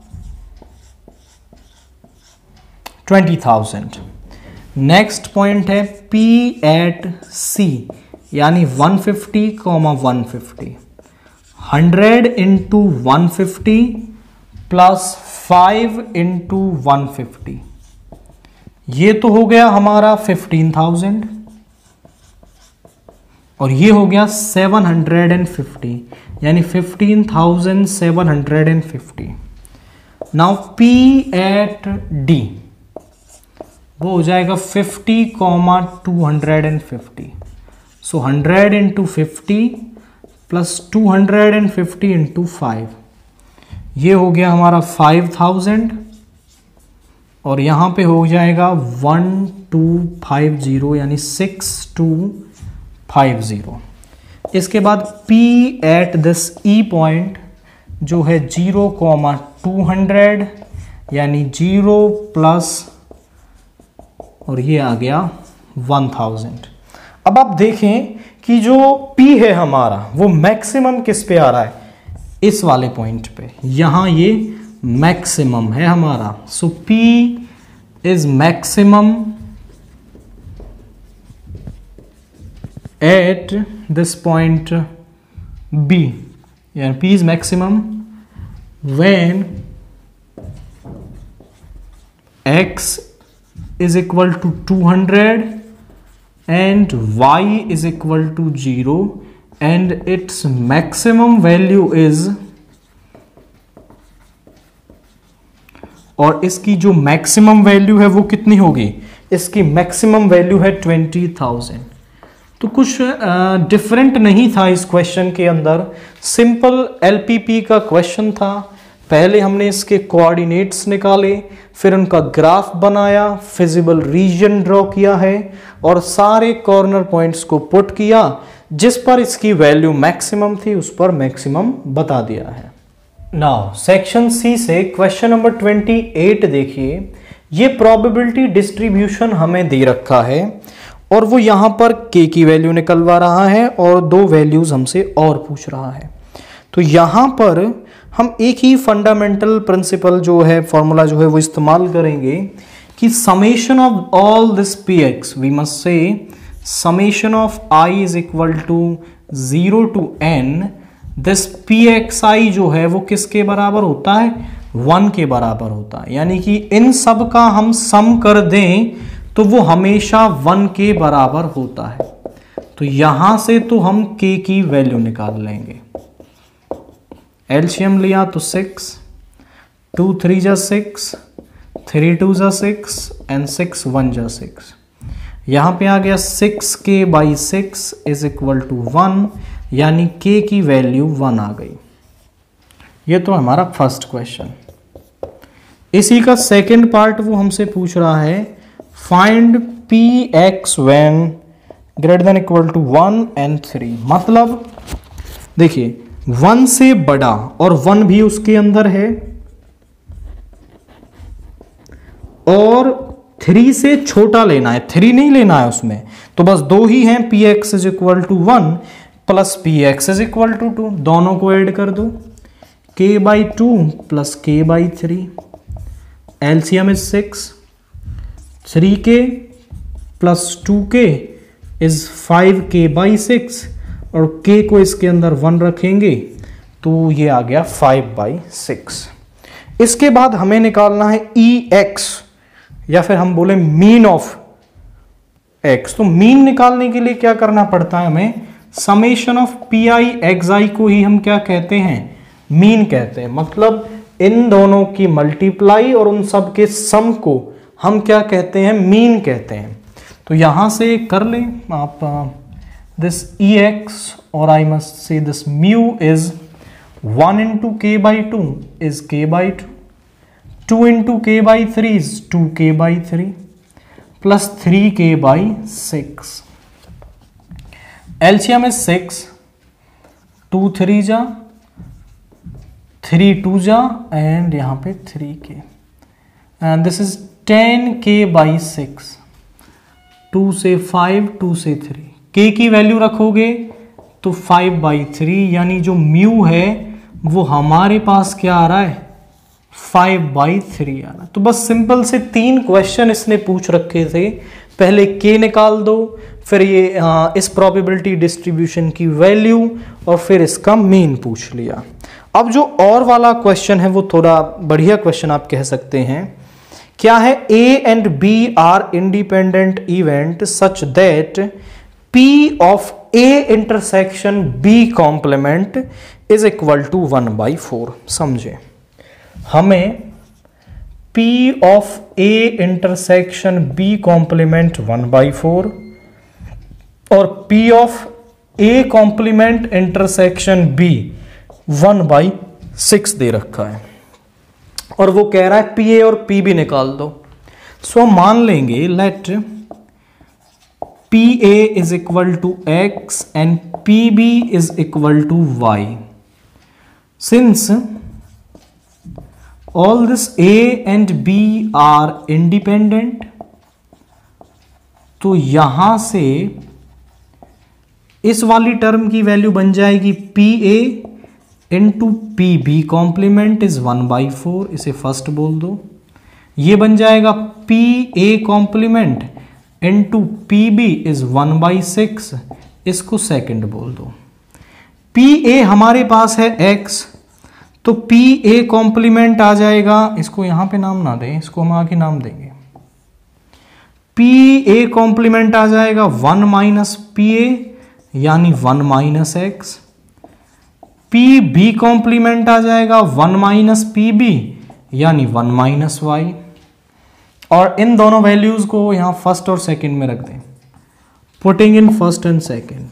20,000। नेक्स्ट पॉइंट है P एट C, यानी 150, 150, 100 इंटू 150 प्लस 5 इंटू 150, ये तो हो गया हमारा 15,000 और ये हो गया 750, यानी 15,750। नाउ P एट D वो हो जाएगा 50, 250, सो 100 इंटू 50 प्लस 250 इंटू 5, ये हो गया हमारा 5,000 और यहाँ पे हो जाएगा 1250, यानी 6250। इसके बाद P at this E point जो है 0, 200, यानी 0 प्लस और ये आ गया 1000। अब आप देखें कि जो P है हमारा वो मैक्सिमम किस पे आ रहा है, इस वाले पॉइंट पे, यहां ये मैक्सिमम है हमारा। So P is maximum at this point B, यानी P is maximum when X is equal to 200 and Y is equal to 0 and its maximum value is, और इसकी जो मैक्सिमम वैल्यू है वो कितनी होगी, इसकी मैक्सिमम वैल्यू है 20,000। तो कुछ डिफरेंट नहीं था इस क्वेश्चन के अंदर, सिंपल LPP का क्वेश्चन था। पहले हमने इसके कोऑर्डिनेट्स निकाले, फिर उनका ग्राफ बनाया, फिजिबल रीजन ड्रॉ किया है और सारे कॉर्नर पॉइंट्स को पुट किया, जिस पर इसकी वैल्यू मैक्सिमम थी उस पर मैक्सिमम बता दिया है। नाउ सेक्शन सी से क्वेश्चन नंबर 28 देखिए। ये प्रोबेबिलिटी डिस्ट्रीब्यूशन हमें दे रखा है और वो यहां पर k की वैल्यू निकलवा रहा है और दो वैल्यूज हमसे और पूछ रहा है। तो यहां पर हम एक ही फंडामेंटल प्रिंसिपल जो है, फॉर्मूला जो है वो इस्तेमाल करेंगे कि summation of all this px, we must say summation of i is equal to 0 to n, this pxi जो है वो किसके बराबर होता है, 1 के बराबर होता है। यानी कि इन सब का हम सम कर दें तो वो हमेशा 1 के बराबर होता है। तो यहां से तो हम k की वैल्यू निकाल लेंगे। एलसीएम लिया तो 6, 2 3 जा 6, 3 2 जा 6 एंड 6 1 जा 6। यहां पे आ गया 6k by 6 is equal to 1, यानी k की वैल्यू 1 आ गई। ये तो हमारा फर्स्ट क्वेश्चन। इसी का सेकंड पार्ट वो हमसे पूछ रहा है, find px when greater than equal to 1 and 3। मतलब देखिए 1 से बड़ा और 1 भी उसके अंदर है और 3 से छोटा लेना है, 3 नहीं लेना है उसमें, तो बस दो ही हैं, px is equal to 1 plus px is equal to 2, दोनों को ऐड कर दो, k by 2 plus k by 3, LCM is 6, 3k plus 2k is 5k by 6 और k को इसके अंदर 1 रखेंगे तो ये आ गया 5/6। इसके बाद हमें निकालना है Ex, या फिर हम बोले मीन ऑफ x। तो मीन निकालने के लिए क्या करना पड़ता है हमें, समेशन ऑफ pi xi को ही हम क्या कहते हैं, मीन कहते हैं। मतलब इन दोनों की मल्टीप्लाई और उन सब के सम को हम क्या कहते हैं, मीन कहते हैं। तो यहां से कर लें आप this Ex, or I must say this mu is 1 into k by 2 is k by 2 2 into k by 3 is 2k by 3 plus 3k by 6। LCM is 6, 2 3 जा, 3 2 जा एंड यहाँ पे 3k and this is 10k by 6। 2 से 5, 2 से 3, k की value रखोगे तो 5 by 3, यानी जो म्यू है वो हमारे पास क्या आ रहा है 5 बाई 3 आ रहा है। तो बस सिंपल से 3 क्वेश्चन इसने पूछ रखे थे, पहले k निकाल दो, फिर ये इस प्रोबेबिलिटी डिस्ट्रीब्यूशन की वैल्यू और फिर इसका मीन पूछ लिया। अब जो और वाला क्वेश्चन है वो थोड़ा बढ़िया क्वेश्चन आप कह सकते हैं। क्या है, A and B are independent event such that P of A intersection B complement is equal to 1/4। समझे, हमें P of A intersection B complement 1/4 और P of A complement intersection B 1/6 दे रखा है और वो कह रहा है PA और PB निकाल दो। सो हम मान लेंगे let PA is equal to x and PB is equal to y। Since all this A and B are independent, तो यहां से इस वाली टर्म की वैल्यू बन जाएगी PA into PB complement is 1/4, इसे फर्स्ट बोल दो। ये बन जाएगा PA complement into PB is 1/6, इसको सेकंड बोल दो। PA हमारे पास है x, तो PA कॉम्प्लीमेंट आ जाएगा, इसको यहां पे नाम ना दें, इसको हम आगे नाम देंगे। PA कॉम्प्लीमेंट आ जाएगा 1 माइनस PA यानी 1 माइनस x। PB कॉम्प्लीमेंट आ जाएगा 1 माइनस PB यानी 1 माइनस y। और इन दोनों वैल्यूज को यहां फर्स्ट और सेकंड में रख दें, putting in first and second.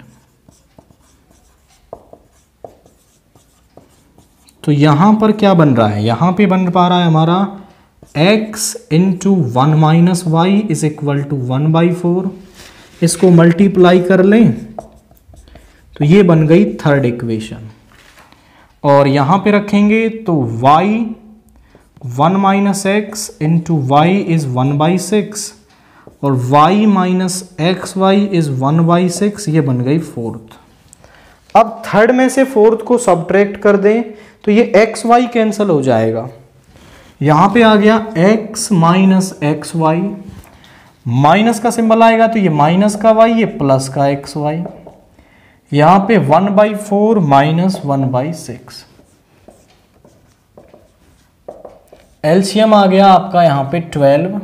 तो यहां पर क्या बन रहा है, यहां पे बन पा रहा है हमारा x into 1 minus y is equal to 1/4। इसको मल्टीप्लाई कर लें तो ये बन गई थर्ड इक्वेशन। और यहां पे रखेंगे तो y 1 minus x into y is 1/6 और y minus x y is 1/6, ये बन गई फोर्थ। अब थर्ड में से फोर्थ को सब्ट्रैक्ट कर दें तो ये एक्स वाई कैंसिल हो जाएगा। यहां पे आ गया x minus x y, minus का सिंबल आएगा तो ये माइनस का y, ये प्लस का एक्स वाई। यहां पे 1/4 माइनस 1/6। एलसीएम आ गया आपका यहां पे 12,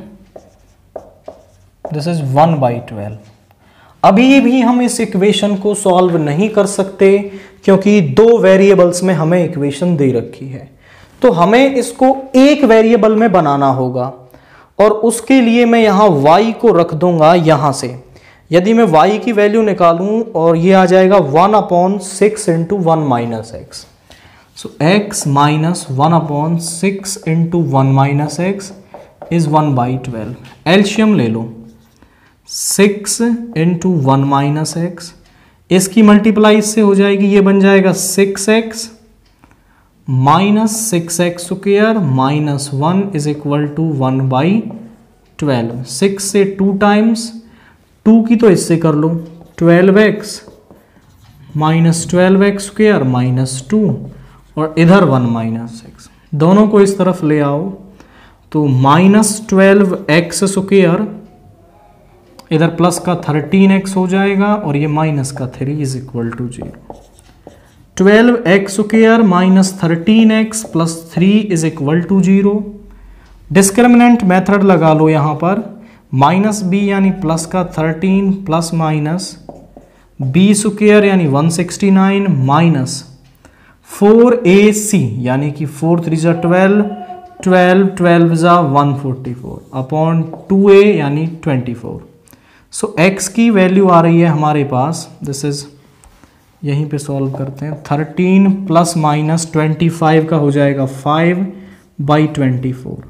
दिस इज 1/12। अभी भी हम इस इक्वेशन को सॉल्व नहीं कर सकते क्योंकि 2 वेरिएबल्स में हमें इक्वेशन दे रखी है, तो हमें इसको एक वेरिएबल में बनाना होगा और उसके लिए मैं यहां y को रख दूंगा यहां से। यदि मैं y की वैल्यू निकालूं और ये आ जाएगा 1/6 into 1 minus x, so x minus 1/6 into 1 minus x is 1/12। LCM ले लो, 6 इंटू 1 माइनस एक्स, इसकी मल्टीप्लाई से हो जाएगी, ये बन जाएगा 6x minus 6x square minus 1 is equal to 1/12। 6 से 2 टाइम्स, 2 की तो इससे कर लो 12x minus 12x square minus 2 और इधर 1 माइनस एक्स, दोनों को इस तरफ ले आओ तो माइनस 12x स्क्वायर, इधर प्लस का 13x हो जाएगा और ये माइनस का 3 is equal to 0। 12x square minus 13x plus 3 is equal to 0। Discriminant method लगा लो यहां पर, माइनस b यानी प्लस का 13 प्लस माइनस b स्क्वायर यानी 169 माइनस 4ac यानी कि 4 3 जा 12, 12 जा 144 अपॉन 2a यानी 24। सो x की वैल्यू आ रही है हमारे पास, दिस इज, यहीं पे सॉल्व करते हैं, 13 प्लस माइनस 25 का हो जाएगा 5/24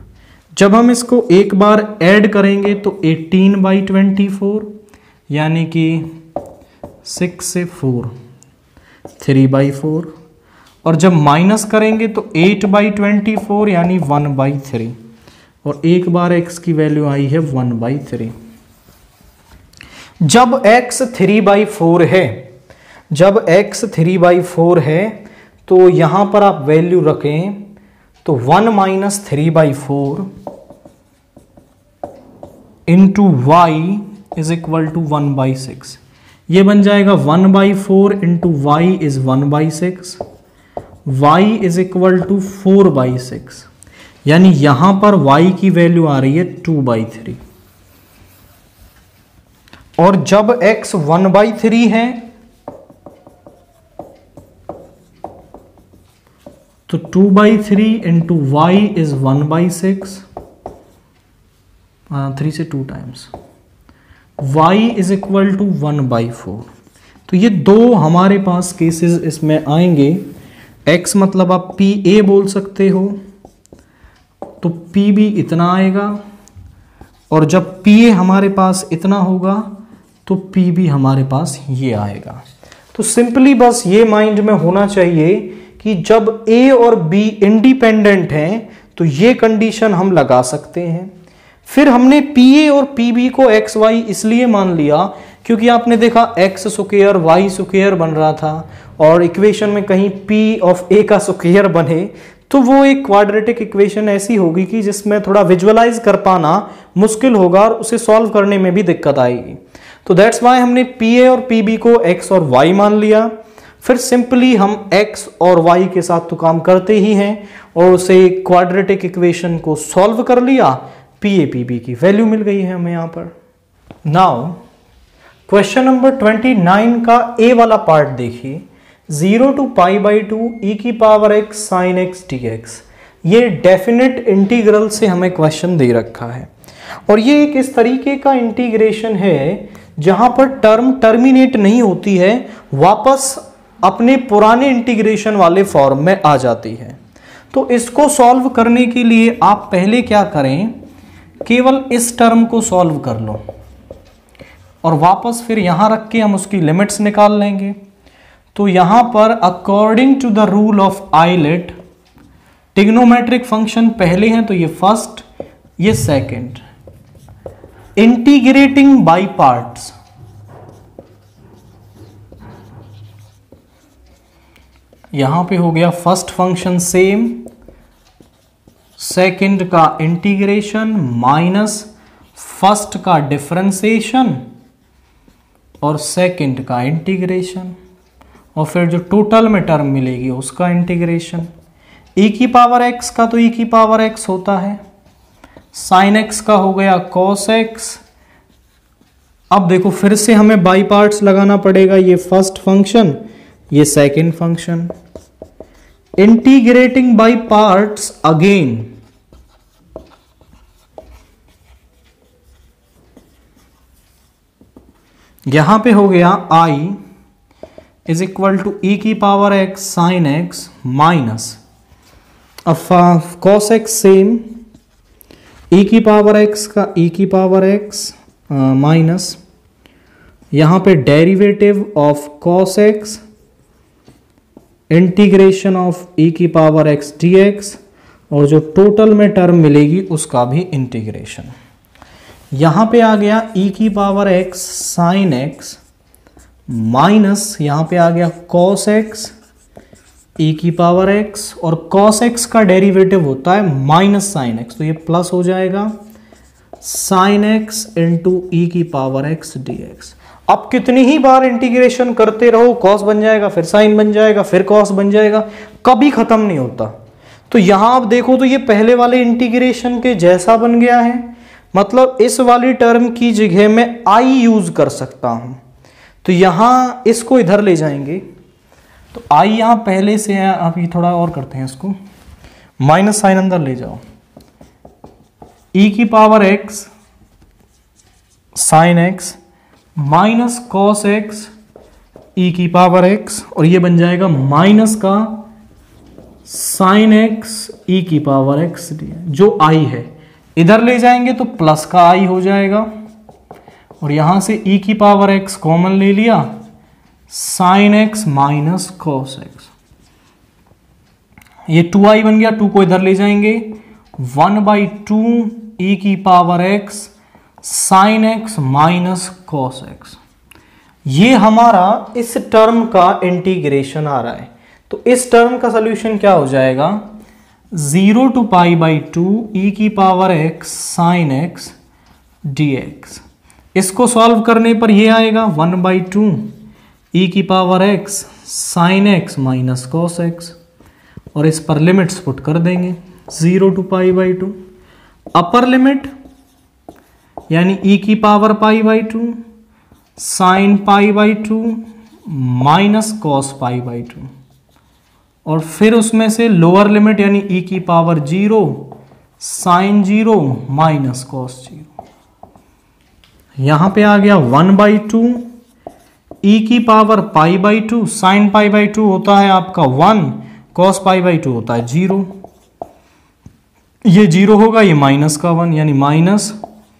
जब हम इसको एक बार ऐड करेंगे तो 18/24 यानी कि 6 से 4 3/4, और जब माइनस करेंगे तो 8/24 यानी 1/3, और एक बार x की वैल्यू आई है 1/3। जब x 3/4 है, जब x 3/4 है तो यहां पर आप वैल्यू रखें तो 1 - 3/4 into y is equal to 1/6। ये बन जाएगा 1/4 into y is 1/6, y is equal to 4/6, यानी यहां पर y की वैल्यू आ रही है 2/3। और जब x 1/3 है तो 2/3 इंटू वाई इज 1/6, 3 से 2 times, y is equal to 1/4। तो ये दो हमारे पास केसेस इसमें आएंगे। x मतलब आप पी ए बोल सकते हो, तो पी बी इतना आएगा, और जब पी ए हमारे पास इतना होगा तो पी बी हमारे पास ये आएगा। तो सिंपली बस ये माइंड में होना चाहिए कि जब ए और बी इंडिपेंडेंट हैं तो ये कंडीशन हम लगा सकते हैं। फिर हमने पी ए और पी बी को एक्स वाई इसलिए मान लिया क्योंकि आपने देखा एक्स स्क्वायर वाई स्क्वायर बन रहा था, और इक्वेशन में कहीं पी ऑफ ए का स्क्वायर बने तो वो एक क्वाड्रेटिक इक्वेशन ऐसी होगी कि जिसमें थोड़ा विजुअलाइज कर पाना मुश्किल होगा और उसे सॉल्व करने में भी दिक्कत आएगी। तो दैट्स वाई हमने पी ए और पी बी को एक्स और वाई मान लिया। फिर सिंपली हम x और y के साथ तो काम करते ही हैं, और उसे क्वाड्रेटिक इक्वेशन को सॉल्व कर लिया, पी ए पी बी की वैल्यू मिल गई है हमें यहां पर। नाउ क्वेश्चन नंबर 29 का ए वाला पार्ट देखिए, 0 to π/2 e की power x sin x dx। ये डेफिनेट इंटीग्रल से हमें क्वेश्चन दे रखा है, और ये एक इस तरीके का इंटीग्रेशन है जहां पर टर्म टर्मिनेट नहीं होती है, वापस अपने पुराने इंटीग्रेशन वाले फॉर्म में आ जाती है। तो इसको सॉल्व करने के लिए आप पहले क्या करें, केवल इस टर्म को सॉल्व कर लो और वापस फिर यहां रख के हम उसकी लिमिट्स निकाल लेंगे। तो यहां पर according to the rule of ILATE trigonometric function पहले हैं तो ये फर्स्ट, ये सेकंड। इंटीग्रेटिंग बाय पार्ट्स, यहां पे हो गया फर्स्ट फंक्शन सेम, सेकंड का इंटीग्रेशन माइनस फर्स्ट का डिफरेंशिएशन और सेकंड का इंटीग्रेशन, और फिर जो टोटल में टर्म मिलेगी उसका इंटीग्रेशन। e की पावर x का तो e की पावर x होता है, sin x का हो गया cos x। अब देखो फिर से हमें बाई पार्ट्स लगाना पड़ेगा, ये फर्स्ट फंक्शन ये second function. Integrating by parts again, यहां पे हो गया i is equal to e की power x sine x minus cos x same, e की पावर x का e की पावर x माइनस यहां पे derivative of cos x integration of e की पावर x dx, और जो टोटल में टर्म मिलेगी उसका भी इंटीग्रेशन। यहां पे आ गया e की power x sine x minus यहां पे आ गया cos x e की पावर x, और cos x का डेरिवेटिव होता है माइनस साइन x, तो ये प्लस हो जाएगा साइन x इंटू e की पावर x dx। अब कितनी ही बार इंटीग्रेशन करते रहो, cos बन जाएगा, फिर साइन बन जाएगा, फिर cos बन जाएगा, कभी खत्म नहीं होता। तो यहां आप देखो तो ये पहले वाले इंटीग्रेशन के जैसा बन गया है, मतलब इस वाली टर्म की जगह में i यूज कर सकता हूं। तो यहां इसको इधर ले जाएंगे, तो i यहां पहले से है, आप ये थोड़ा और करते हैं, इसको माइनस साइन अंदर ले जाओ, e की power x sine x minus cos x e की पावर x, और ये बन जाएगा माइनस का साइन x e की पावर x, जो i है। इधर ले जाएंगे तो प्लस का आई हो जाएगा, और यहां से e की पावर x कॉमन ले लिया, sine x minus cos x, ये 2i बन गया, 2 को इधर ले जाएंगे, 1/2 e की power x sine x minus cos x। ये हमारा इस टर्म का इंटीग्रेशन आ रहा है, तो इस टर्म का सॉल्यूशन क्या हो जाएगा, 0 to π/2 e की power x sine x dx। इसको सॉल्व करने पर ये आएगा 1/2 e की power x sine x minus cos x, और इस पर लिमिट्स पुट कर देंगे 0 to π/2। अपर लिमिट यानी e की पावर π/2 साइन π/2 माइनस कॉस π/2, और फिर उसमें से लोअर लिमिट यानी e की पावर 0 साइन 0 माइनस कॉस 0। यहां पे आ गया 1/2 e की पावर π/2, साइन π/2 होता है आपका 1, कॉस π/2 होता है 0, ये 0 होगा, ये माइनस का 1 यानी माइनस,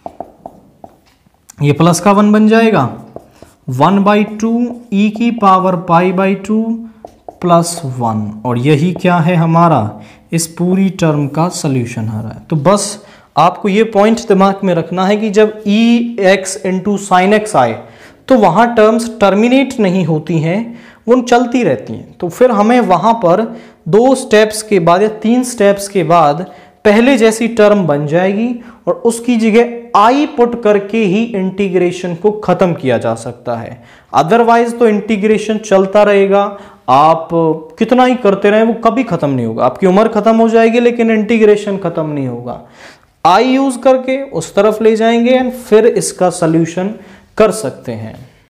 ये प्लस का 1 बन जाएगा, 1/2 e की पावर π/2 प्लस 1, और यही क्या है हमारा इस पूरी टर्म का सॉल्यूशन आ रहा है। तो बस आपको ये पॉइंट दिमाग में रखना है कि जब ex इंटू साइन एक्स आए तो वहाँ टर्म्स टर्मिनेट नहीं होती हैं, वो चलती रहती हैं। तो फिर हमें वहाँ पर 2 स्टेप्स के बाद या 3 स्टेप्स के बाद पहले जैसी टर्म बन जाएगी, और उसकी जगह आई पुट करके ही इंटीग्रेशन को खत्म किया जा सकता है। अदरवाइज तो इंटीग्रेशन चलता रहेगा, आप कितना ही करते रहें वो कभी खत्म नहीं होगा, आपकी उम्र खत्म हो जाएगी लेकिन इंटीग्रेशन खत्म नहीं होगा। आई यूज करके उस तरफ ले जाएंगे एंड फिर इसका सॉल्यूशन कर सकते हैं।